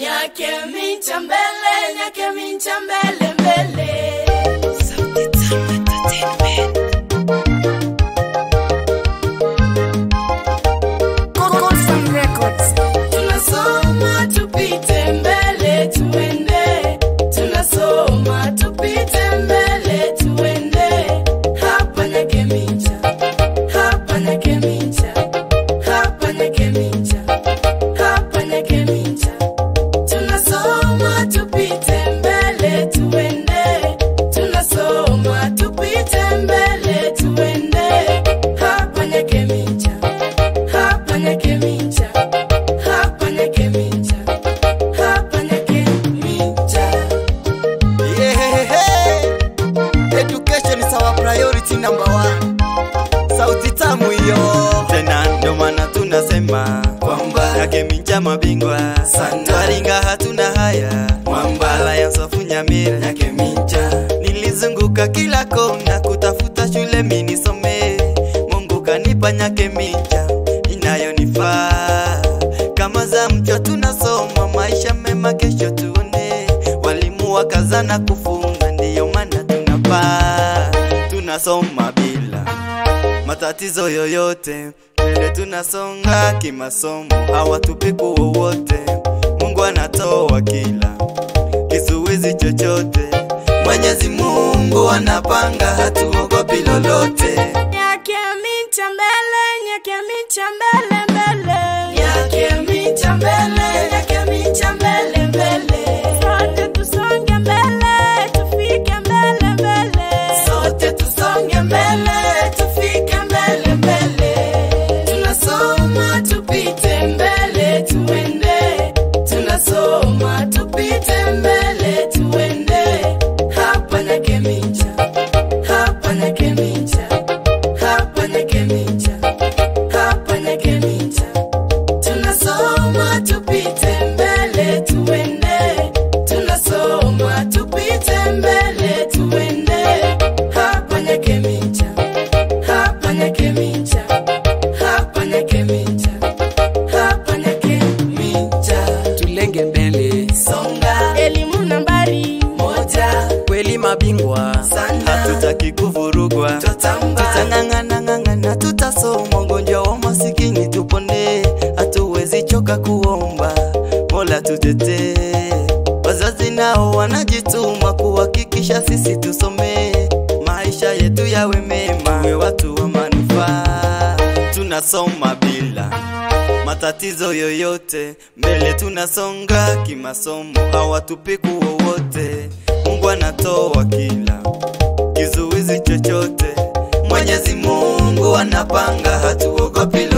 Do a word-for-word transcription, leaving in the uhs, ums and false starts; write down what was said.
Nyakemincha mbele, Nyakemincha mbele mbele. Sauti Tamu entertainment. Constant Records. Tunasoma tupite mbele tuende, tunasoma tupite mbele tuende. Hapa Nyakemincha, hapa Nyakemincha, hapa Nyakemincha, hapa Nyakemincha. Tunasoma tupite mbele tuende, tunasoma tupite mbele tuende. Hapa Nyakemincha, hapa Nyakemincha, hapa Nyakemincha, hapa Nyakemincha. Yeah, education is our priority number one. Sauti Tamu hiyo. Tena ndo maana tunasema kwamba Nyakemincha mabingwa sana. Twaringa hatuna haya mwambala ya Sofunya mira Nyakemincha. Nilizunguka kila kona kutafuta shule mimi nisome. Mungu kanipa Nyakemincha inayonifaa. Kama za mcho tunasoma maisha mema kesho tuone. Walimu wakazana kufunga ndiyo maana tunapaa. Tunasoma bila matatizo yoyote, mbele tunasonga kimasomo, hawatupi wowote. Mungu anatoa kila kisuwizi chochote. Mwenyezi Mungu anapanga, hatuogopi lolote. Nyakemincha mbele, Nyakemincha mbele mbele. Nyakemincha mbele, Nyakemincha mbele mbele. Sote tusonge mbele, tufike mbele mbele. Sote tusonge mbele, tufike mbele mbele. Tunasoma tupite mbele tuende, tunasoma tupite mbele tuende. Hapa Nyakemincha, hapa Nyakemincha, hapa Nyakemincha, hapa Nyakemincha. Tunasoma tupite mbele tuende, tunasoma tupite mbele tuende. Hapa Nyakemincha, hapa Nyakemincha, hapa Nyakemincha, hapa Nyakemincha. Tulenge mbele, Songa elimu nambari moja, kweli mabingwa sana. Hatutaki kuvurugwa, Tutamba, tutangangana ngangana, tutasoma ugonjwa wa masikini tupone. Hatuwezi choka kuomba, Mola tutetee. Wazazi nao wanajituma kuhakikisha sisi tusome, maisha yetu yawe mema, tuwe watu wa manufaa. Tunasoma bila matatizo yoyote, mbele tunasonga kimasomo, hawatupi wowote. Mungu anatoa kila kizuizi chochote. Mwenyezi Mungu anapanga, hatuogopi